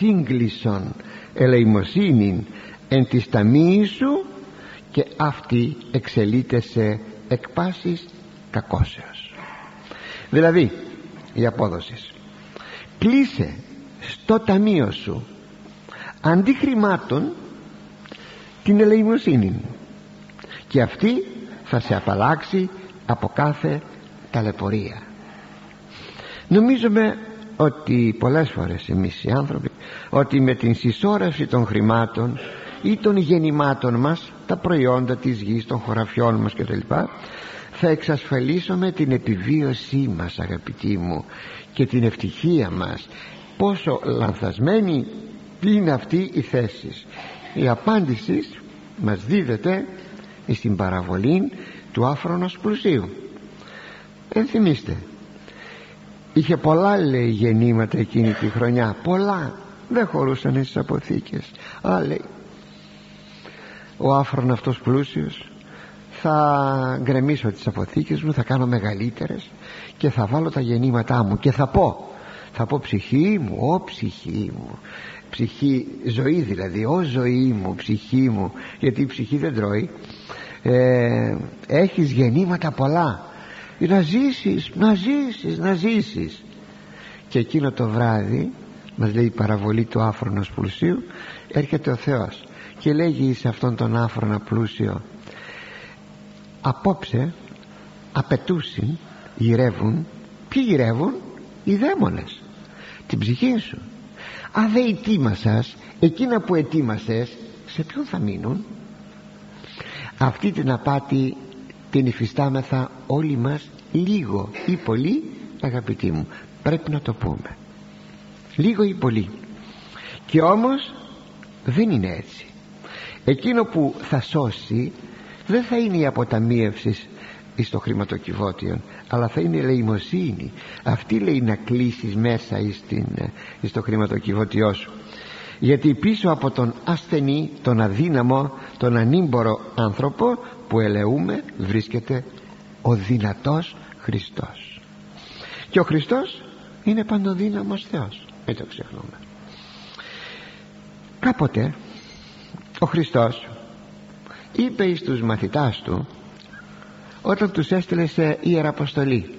σύγκλισσον ελεημοσύνην εν της ταμείης σου, και αυτή εξελείται σε εκ πάσης κακώσεως. Δηλαδή η απόδοση: κλείσε στο ταμείο σου αντί χρημάτων την ελεημοσύνη, και αυτή θα σε απαλλάξει από κάθε ταλαιπωρία. Νομίζουμε ότι πολλές φορές εμείς οι άνθρωποι, ότι με την συσσόρευση των χρημάτων ή των γεννημάτων μας, τα προϊόντα της γης, των χωραφιών μας κτλ, θα εξασφαλίσουμε την επιβίωσή μας, αγαπητοί μου, και την ευτυχία μας. Πόσο λανθασμένη είναι αυτή η θέση. Η απάντηση μας δίδεται στην παραβολή του άφρονος πλουσίου. Ενθυμίστε, είχε πολλά, λέει, γεννήματα εκείνη τη χρονιά, πολλά, δεν χωρούσαν στις αποθήκες. Λέει, ο άφρον αυτός πλούσιος: θα γκρεμίσω τις αποθήκες μου, θα κάνω μεγαλύτερες και θα βάλω τα γεννήματά μου και θα πω ψυχή μου, ψυχή μου, ψυχή, ζωή δηλαδή, ζωή μου, ψυχή μου, γιατί η ψυχή δεν τρώει, έχεις γεννήματα πολλά, να ζήσεις. Και εκείνο το βράδυ, μας λέει η παραβολή του άφρονος πλουσίου, έρχεται ο Θεός και λέγει σε αυτόν τον άφρονα πλούσιο: απόψε απαιτούσιν γυρεύουν. Ποιοι γυρεύουν? Οι δαίμονες, την ψυχή σου. Αν δεν ετοίμασας εκείνα που ετοίμασες, σε ποιον θα μείνουν? Αυτή την απάτη την υφιστάμεθα όλοι μας, λίγο ή πολύ, αγαπητοί μου, πρέπει να το πούμε, λίγο ή πολύ. Και όμως δεν είναι έτσι. Εκείνο που θα σώσει δεν θα είναι η αποταμίευση στο χρηματοκιβώτιο, αλλά θα είναι η ελεημοσύνη. Αυτή, λέει, να κλείσεις μέσα στο χρηματοκιβώτιό σου. Γιατί πίσω από τον ασθενή, τον αδύναμο, τον ανήμπορο άνθρωπο που ελεούμε, βρίσκεται ο δυνατός Χριστός. Και ο Χριστός είναι παντοδύναμος Θεός, μην το ξεχνούμε. Κάποτε ο Χριστός είπε στους μαθητάς του, όταν τους έστειλε σε ιεραποστολή,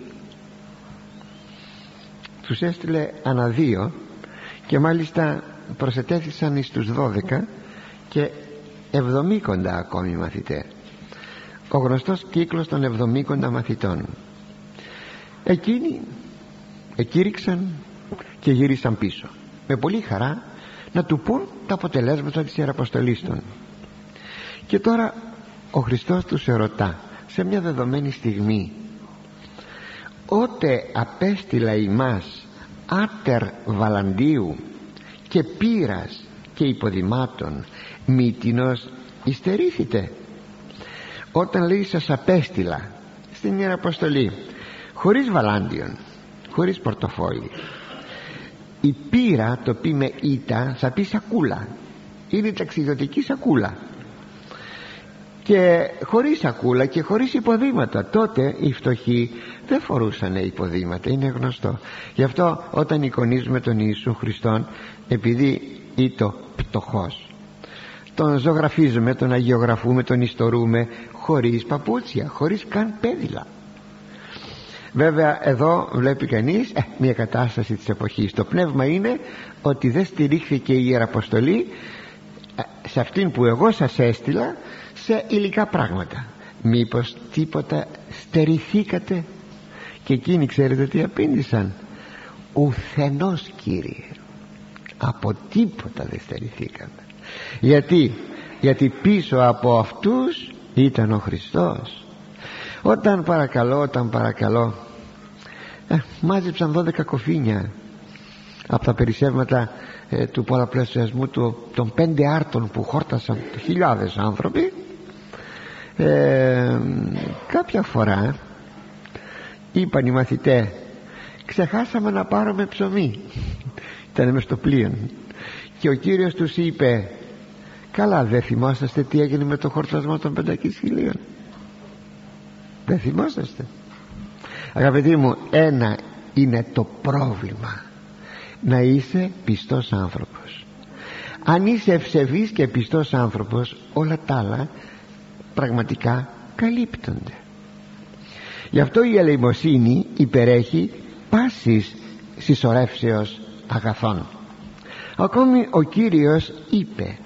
τους έστειλε ανά δύο, και μάλιστα προσετέθησαν στους 12 και 70 ακόμη μαθητές, ο γνωστός κύκλος των 70 μαθητών. Εκείνοι εκήρυξαν και γύρισαν πίσω με πολύ χαρά να του πούν τα αποτελέσματα της ιεραποστολής των. Και τώρα ο Χριστός τους ερωτά σε μια δεδομένη στιγμή: «Ότε απέστειλα ημάς άτερ βαλαντίου και πύρας και υποδημάτων, μήτινος υστερήθητε?» Όταν, λέει, σας απέστειλα στην ιεραποστολή χωρίς βαλάντιον, χωρίς πορτοφόλι, η πύρα, το πει με ήτα, θα πει σακούλα, είναι ταξιδιωτική σακούλα, και χωρίς σακούλα και χωρίς υποδήματα. Τότε οι φτωχοί δεν φορούσαν υποδήματα, είναι γνωστό. Γι' αυτό όταν εικονίζουμε τον Ιησού Χριστόν, επειδή ήτο πτωχός, τον ζωγραφίζουμε, τον αγιογραφούμε, τον ιστορούμε χωρίς παπούτσια, χωρίς καν πέδιλα. Βέβαια εδώ βλέπει κανείς μια κατάσταση της εποχής. Το πνεύμα είναι ότι δεν στηρίχθηκε η Ιεραποστολή σε αυτήν που εγώ σας έστειλα σε υλικά πράγματα. Μήπως τίποτα στερηθήκατε? Και εκείνοι ξέρετε τι απήντησαν? Ουθενός, Κύριε, από τίποτα δεν στερηθήκαμε. Γιατί πίσω από αυτούς ήταν ο Χριστός. Όταν παρακαλώ μάζεψαν 12 κοφίνια από τα περισσεύματα του πολλαπλασιασμού των 5 άρτων που χόρτασαν χιλιάδες άνθρωποι. Κάποια φορά είπαν οι μαθητές: ξεχάσαμε να πάρουμε ψωμί. Ήταν μες στο πλοίο και ο Κύριος τους είπε: καλά, δεν θυμόσαστε τι έγινε με το χορτασμό των 500.000? Δεν θυμόσαστε? Αγαπητοί μου, ένα είναι το πρόβλημα: να είσαι πιστός άνθρωπος. Αν είσαι ευσεβής και πιστός άνθρωπος, όλα τα άλλα πραγματικά καλύπτονται. Γι' αυτό η ελεημοσύνη υπερέχει πάσης συσσωρεύσεως αγαθών. Ακόμη ο Κύριος είπε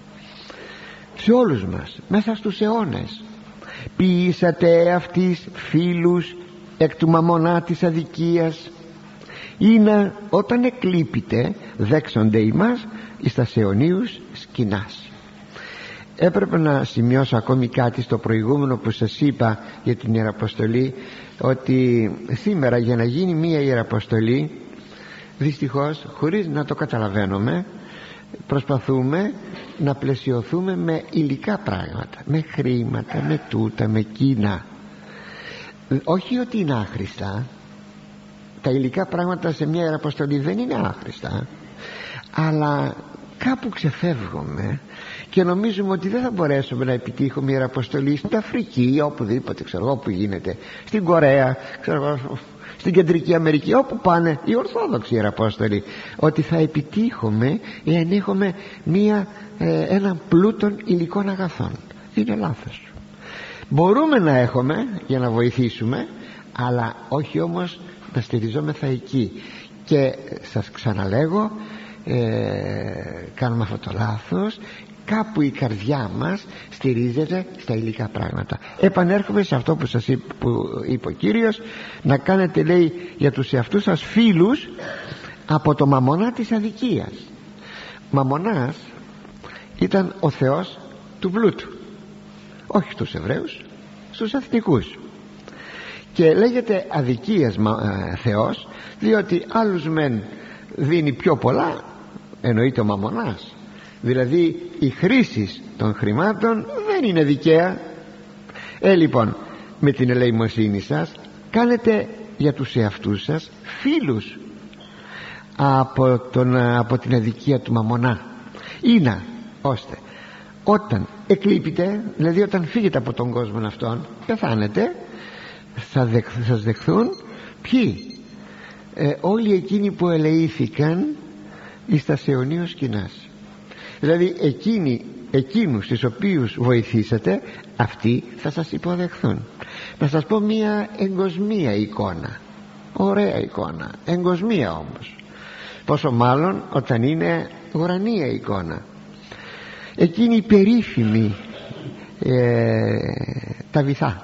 σε όλους μας μέσα στους αιώνες: ποιήσατε αυτής φίλους εκ του μαμωνά της αδικίας, ή να όταν εκλείπετε δέξονται ημάς εις τας αιωνίους σκηνάς. Έπρεπε να σημειώσω ακόμη κάτι στο προηγούμενο που σας είπα για την Ιεραποστολή, ότι σήμερα για να γίνει μία Ιεραποστολή, δυστυχώς χωρίς να το καταλαβαίνουμε, προσπαθούμε να πλαισιωθούμε με υλικά πράγματα, με χρήματα, με τούτα, με κίνα. Όχι ότι είναι άχρηστα, τα υλικά πράγματα σε μια Ιεραποστολή δεν είναι άχρηστα, αλλά κάπου ξεφεύγουμε και νομίζουμε ότι δεν θα μπορέσουμε να επιτύχουμε Ιεραποστολή στην Αφρική ή οπουδήποτε, ξέρω εγώ που γίνεται, στην Κορέα, ξέρω εγώ, στην Κεντρική Αμερική, όπου πάνε οι Ορθόδοξοι Ιεραπόστολοι, ότι θα επιτύχουμε εάν έχουμε έναν πλούτον υλικών αγαθών. Είναι λάθος. Μπορούμε να έχουμε για να βοηθήσουμε, αλλά όχι όμως να στηριζόμεθα εκεί. Και σας ξαναλέγω, κάνουμε αυτό το λάθος. Κάπου η καρδιά μας στηρίζεται στα υλικά πράγματα. Επανέρχομαι σε αυτό που σας είπε ο Κύριος, να κάνετε, λέει, για τους εαυτούς σας φίλους από το μαμωνά της αδικίας. Μαμωνάς ήταν ο θεός του πλούτου, όχι στους Εβραίους, στους εθνικούς, και λέγεται αδικίας θεός, διότι άλλους μεν δίνει πιο πολλά, εννοείται ο μαμωνάς, δηλαδή η χρήση των χρημάτων δεν είναι δικαία. Λοιπόν, με την ελεημοσύνη σας κάνετε για τους εαυτούς σας φίλους από την αδικία του μαμωνά, είναι ώστε όταν εκλείπετε, δηλαδή όταν φύγετε από τον κόσμο αυτόν, πεθάνετε, θα σας δεχθούν ποιοι? Όλοι εκείνοι που ελεήθηκαν εις τας αιωνίως σκηνάς. Δηλαδή εκείνους τους οποίους βοηθήσατε, αυτοί θα σας υποδεχθούν. Να σας πω μια εγκοσμία εικόνα, ωραία εικόνα, εγκοσμία όμως, πόσο μάλλον όταν είναι ουρανία εικόνα. Εκείνη η περίφημη τα βυθά,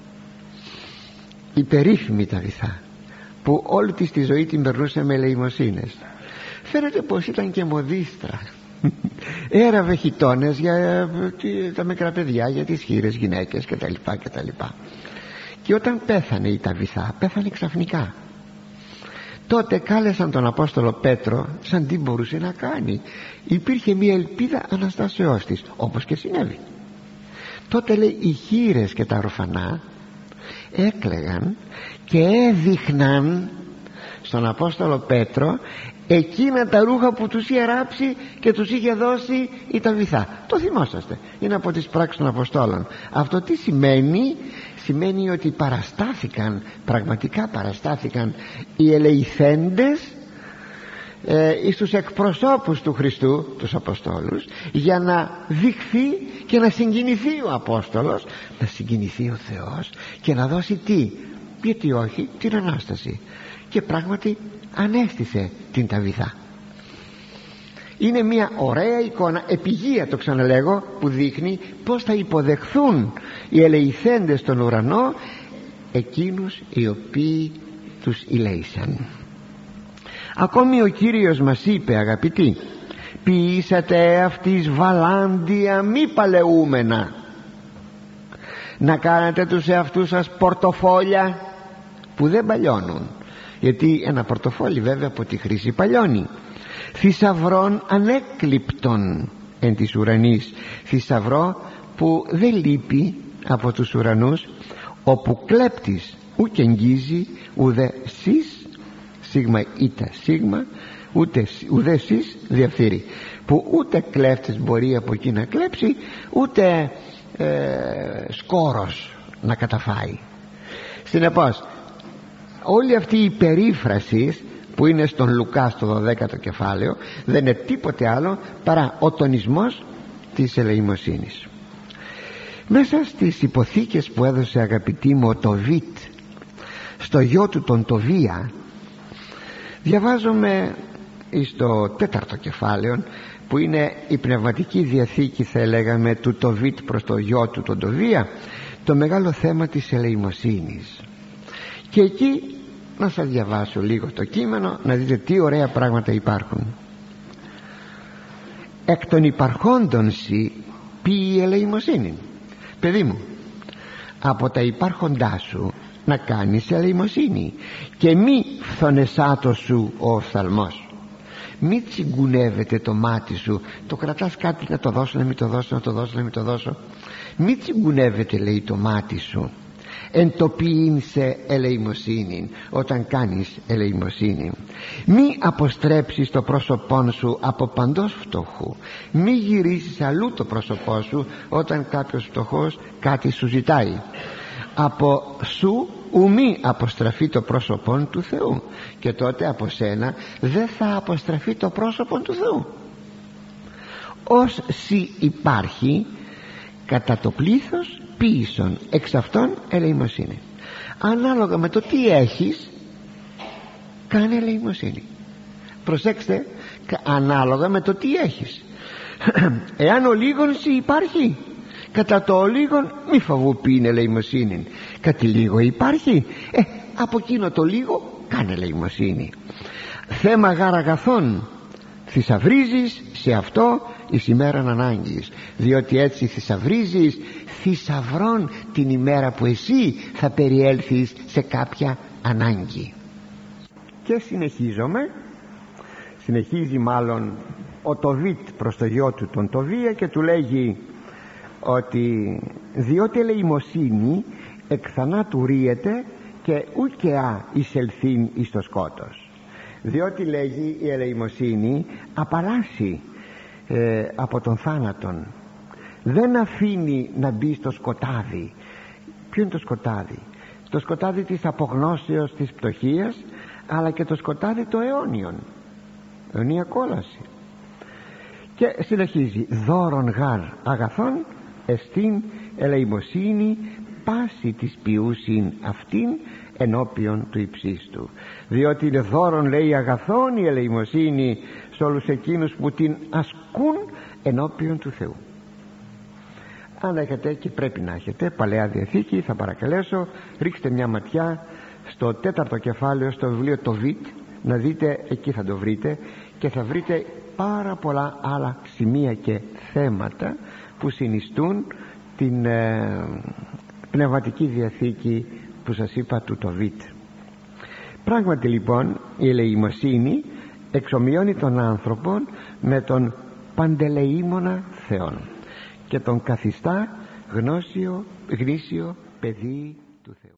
η περίφημη τα βυθά, που όλη της τη ζωή την περνούσε με ελεημοσύνες. Φαίνεται πως ήταν και μοδίστρα. Έραβε χιτώνες για τα μικρά παιδιά, για τις χήρες γυναίκες κτλ. Και όταν πέθανε η Ταβιθά, πέθανε ξαφνικά. Τότε κάλεσαν τον Απόστολο Πέτρο, σαν τι μπορούσε να κάνει. Υπήρχε μια ελπίδα αναστάσεώς της, όπως και συνέβη. Τότε, λέει, οι χήρες και τα ορφανά έκλαιγαν και έδειχναν στον Απόστολο Πέτρο εκείνα τα ρούχα που τους είχε ράψει και τους είχε δώσει η Ταβιθά. Το θυμόσαστε, είναι από τις πράξεις των Αποστόλων. Αυτό τι σημαίνει? Σημαίνει ότι παραστάθηκαν, πραγματικά παραστάθηκαν οι ελεηθέντες στους εκπροσώπους του Χριστού, τους Αποστόλους, για να δειχθεί και να συγκινηθεί ο Απόστολος, να συγκινηθεί ο Θεός και να δώσει τι? Γιατί όχι? Την Ανάσταση. Και πράγματι ανέστησε την Ταβιθά. Είναι μια ωραία εικόνα, επιγεία το ξαναλέγω, που δείχνει πως θα υποδεχθούν οι ελεηθέντες στον ουρανό εκείνους οι οποίοι τους ηλέησαν. Ακόμη ο Κύριος μας είπε, αγαπητοί, ποιήσατε αυτής βαλάντια μη παλαιούμενα, να κάνετε τους εαυτούς σας πορτοφόλια που δεν παλιώνουν, γιατί ένα πορτοφόλι βέβαια από τη χρήση παλιώνει, θησαυρών ανέκλειπτων εν της ουρανής, θησαυρό που δεν λείπει από τους ουρανούς, όπου κλέπτης ουκ εγγίζει ουδε σεις σίγμα ήτα σίγμα ουδε σεις διαφθείρει, που ούτε κλέφτης μπορεί από εκεί να κλέψει, ούτε σκόρος να καταφάει. Συνεπώς όλη αυτή η περίφραση που είναι στον Λουκά στο 12ο κεφάλαιο δεν είναι τίποτε άλλο παρά ο τονισμός της ελεημοσύνης. Μέσα στις υποθήκες που έδωσε, αγαπητοί μου, ο Τοβίτ στο γιο του τον Τοβία, διαβάζουμε στο 4ο κεφάλαιο, που είναι η πνευματική διαθήκη, θα λέγαμε, του Τοβίτ προς το γιο του τον Τοβία, το μεγάλο θέμα της ελεημοσύνης. Και εκεί να σας διαβάσω λίγο το κείμενο, να δείτε τι ωραία πράγματα υπάρχουν. Εκ των υπαρχόντων σοι ποιη ελεημοσύνη. Παιδί μου, από τα υπάρχοντά σου να κάνεις ελεημοσύνη, και μη φθονεσάτο σου ο οφθαλμός. Μη τσιγκουνεύεται το μάτι σου, το κρατάς κάτι, να το δώσω, να μην το δώσω, να το δώσω, να μην το δώσω. Μη τσιγκουνεύεται, λέει, το μάτι σου εν το ποιήν σε ελεημοσύνη, όταν κάνεις ελεημοσύνη. Μη αποστρέψεις το πρόσωπό σου από παντός φτωχού. Μη γυρίσεις αλλού το πρόσωπό σου όταν κάποιος φτωχός κάτι σου ζητάει. Από σου ουμή αποστραφεί το πρόσωπον του Θεού, και τότε από σένα δεν θα αποστραφεί το πρόσωπον του Θεού. Ως σοι υπάρχει κατά το πλήθος ποίησον εξ αυτών ελεημοσύνη. Ανάλογα με το τι έχεις, κάνε ελεημοσύνη. Προσέξτε, ανάλογα με το τι έχεις. Εάν ο λίγον σοι υπάρχει, κατά το λίγον μη φοβού ποιήν ελεημοσύνη. Κάτι λίγο υπάρχει, από εκείνο το λίγο κάνε ελεημοσύνη. Θέμα γάρ αγαθών θησαυρίζεις σε αυτό εις ημέραν ανάγκης, διότι έτσι θησαυρίζεις θησαυρών την ημέρα που εσύ θα περιέλθεις σε κάποια ανάγκη. Και συνεχίζει μάλλον ο Τοβίτ προς το γιο του τον Τοβία και του λέγει ότι διότι ελεημοσύνη εκ θανάτου ρίεται και ουκεά εισελθήν εις το σκότος. Διότι, λέγει, η ελεημοσύνη απαλλάσσει από τον θάνατον, δεν αφήνει να μπει στο σκοτάδι. Ποιο είναι το σκοτάδι? Το σκοτάδι της απογνώσεως της πτωχίας, αλλά και το σκοτάδι το αιώνιον, αιωνία κόλαση. Και συνεχίζει, δώρον γάρ αγαθών εστίν ελεημοσύνη πάση της ποιούσιν αυτήν ενώπιον του υψίστου. Διότι είναι δώρον, λέει, αγαθών η ελεημοσύνη σε όλους εκείνους που την ασκούν ενώπιον του Θεού. Αν έχετε, και πρέπει να έχετε, Παλαιά Διαθήκη, θα παρακαλέσω ρίξτε μια ματιά στο 4ο κεφάλαιο, στο βιβλίο Τοβίτ, να δείτε, εκεί θα το βρείτε, και θα βρείτε πάρα πολλά άλλα σημεία και θέματα που συνιστούν την πνευματική διαθήκη που σας είπα του Τοβίτ. Πράγματι, λοιπόν, η ελεημοσύνη εξομοιώνει τον άνθρωπον με τον παντελεήμονα Θεόν και τον καθιστά γνήσιο παιδί του Θεού.